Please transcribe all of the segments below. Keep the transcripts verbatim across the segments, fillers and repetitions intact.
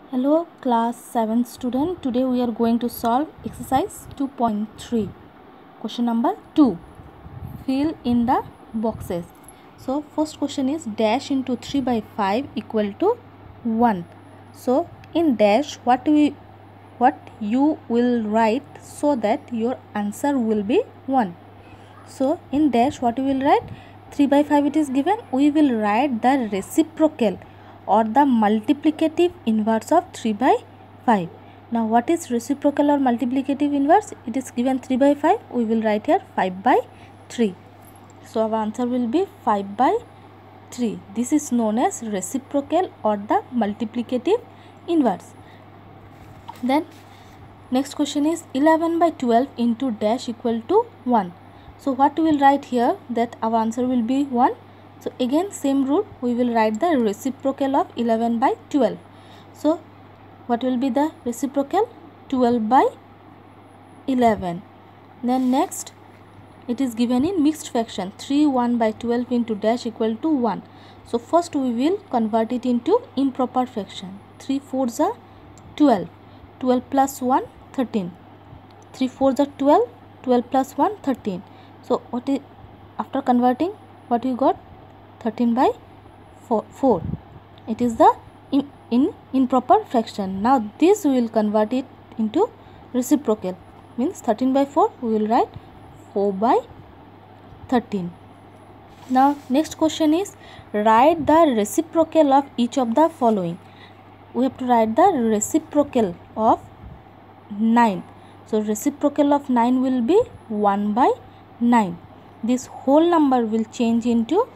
Hello class seven student. Today we are going to solve exercise two point three. Question number two. Fill in the boxes. So first question is dash into three by five equal to one. So in dash what we what you will write so that your answer will be one. So in dash what we will write, three by five it is given, we will write the reciprocal or the multiplicative inverse of three by five. Now what is reciprocal or multiplicative inverse? It is given three by five, we will write here five by three. So our answer will be five by three. This is known as reciprocal or the multiplicative inverse. Then next question is eleven by twelve into dash equal to one. So what we will write here, that our answer will be one. So again same rule, we will write the reciprocal of eleven by twelve. So what will be the reciprocal? twelve by eleven. Then next it is given in mixed fraction, three one by twelve into dash equal to one. So first we will convert it into improper fraction. three fours are twelve. twelve plus one, thirteen. three fours are twelve. twelve plus one, thirteen. So what is, after converting, what you got? thirteen by four, four. It is the in, in improper fraction. Now this we will convert it into reciprocal, means thirteen by four, we will write four by thirteen. Now next question is write the reciprocal of each of the following. We have to write the reciprocal of nine. So reciprocal of nine will be one by nine. This whole number will change into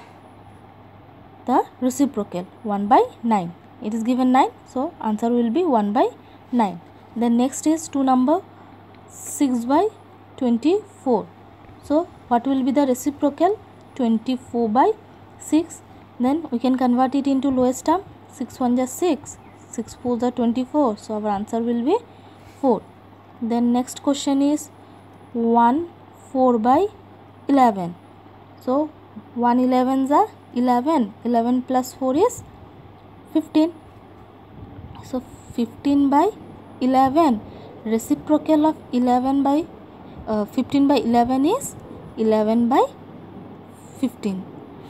the reciprocal one by nine. It is given nine, so answer will be one by nine. Then next is two number six by twenty-four. So what will be the reciprocal? twenty-four by six. Then we can convert it into lowest term. six ones are six, six fours are twenty-four. So our answer will be four. Then next question is one four by eleven. So one elevens are eleven. eleven plus four is fifteen. So fifteen by eleven. Reciprocal of eleven by uh, fifteen by eleven is eleven by fifteen.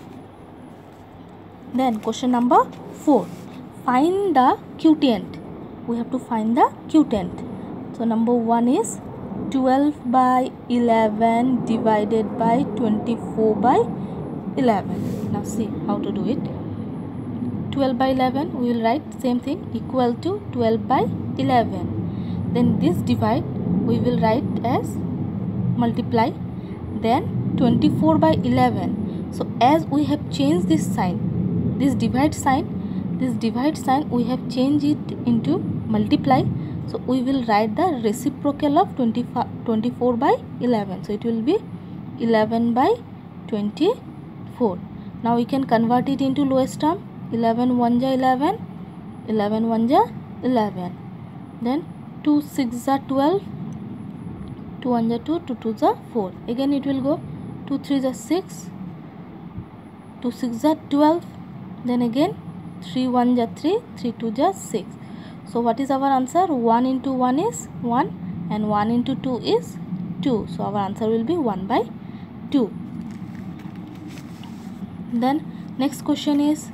Then question number four. Find the quotient. We have to find the quotient. So number one is twelve by eleven divided by twenty-four by eleven. Now see how to do it. twelve by eleven, we will write same thing, equal to twelve by eleven. Then this divide we will write as multiply. Then twenty-four by eleven. So as we have changed this sign, this divide sign, this divide sign we have changed it into multiply. So we will write the reciprocal of twenty-four by eleven. So it will be eleven by twenty-four. Now we can convert it into lowest term. eleven ones are eleven. eleven ones are eleven. Then two sixes are twelve. two ones are two. two twos are four. Again it will go two threes are six. two sixes are twelve. Then again three ones are three. three twos are six. So what is our answer? one into one is one and one into two is two. So our answer will be one by two. Then next question is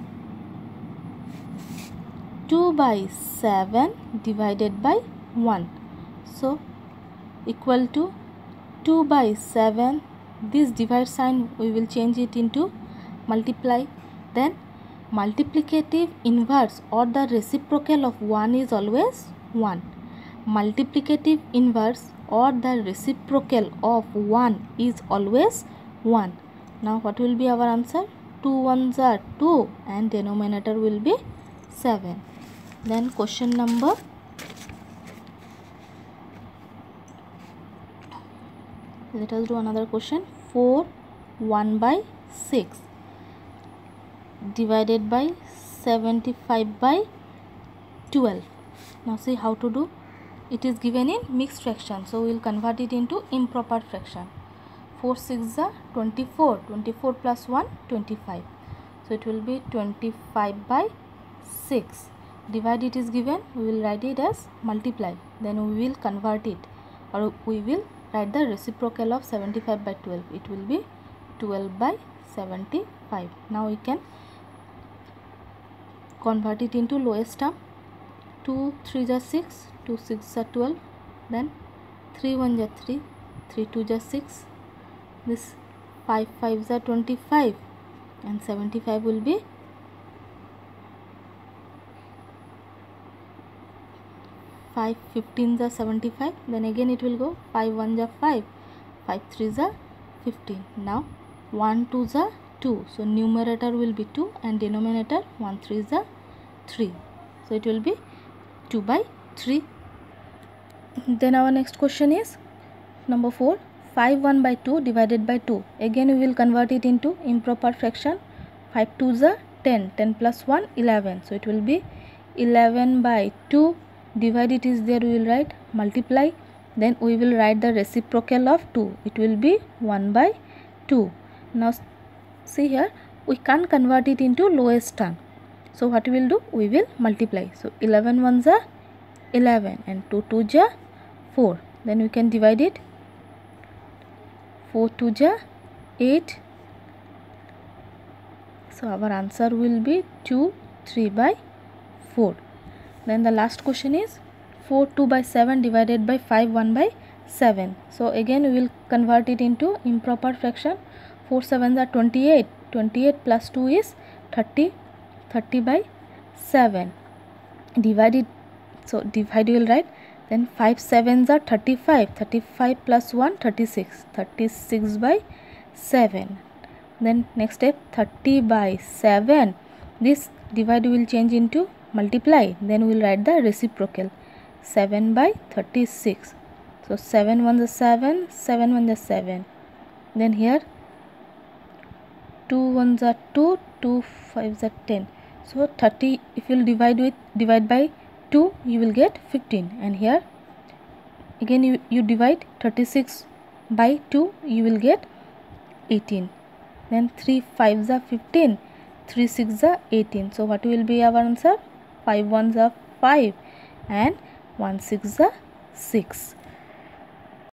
two by seven divided by one. So equal to two by seven. This divide sign we will change it into multiply. Then multiplicative inverse or the reciprocal of one is always one. Multiplicative inverse or the reciprocal of one is always one. Now what will be our answer? two ones are two and denominator will be seven. Then question number let us do another question. four one by six divided by seventy-five by twelve. Now see how to do. It is given in mixed fraction, so we will convert it into improper fraction. four sixes are twenty-four. twenty-four plus one, twenty-five. So it will be twenty-five by six. divide it is given, we will write it as multiply, then we will convert it, or we will write the reciprocal of seventy-five by twelve. It will be twelve by seventy-five. Now we can convert it into lowest term. two threes are six, two sixes are twelve, then three ones are three, three twos are six, this five fives are twenty-five, and seventy-five will be five fifteens are seventy-five, then again it will go five ones are five, five threes are fifteen. Now one twos are two, so numerator will be two and denominator one threes are three, so it will be two by three. Then our next question is number four, five one by two divided by two. Again we will convert it into improper fraction. five twos are ten, ten plus one, eleven, so it will be eleven by two. Divide it is there, we will write multiply, then we will write the reciprocal of two, it will be one by two. Now see here, we can't convert it into lowest term, so what we will do, we will multiply. So eleven ones are eleven and two twos are four, then we can divide it. four twos are eight, so our answer will be two, three by four. Then the last question is four two by seven divided by five one by seven. So again we will convert it into improper fraction. four sevens are twenty-eight, twenty-eight plus two is thirty, thirty by seven. Divide it, so divide you will write, then five sevens are thirty-five, thirty-five plus one, thirty-six, thirty-six by seven. Then next step, thirty by seven, this divide will change into multiply, then we will write the reciprocal, seven by thirty-six. So seven ones are seven, seven ones are seven, then here two ones are two, two fives are ten. So thirty, if you will divide with divide by two, you will get fifteen, and here again you, you divide thirty-six by two, you will get eighteen. Then three fives are fifteen, three sixes are eighteen. So what will be our answer? five ones are five and one six are six.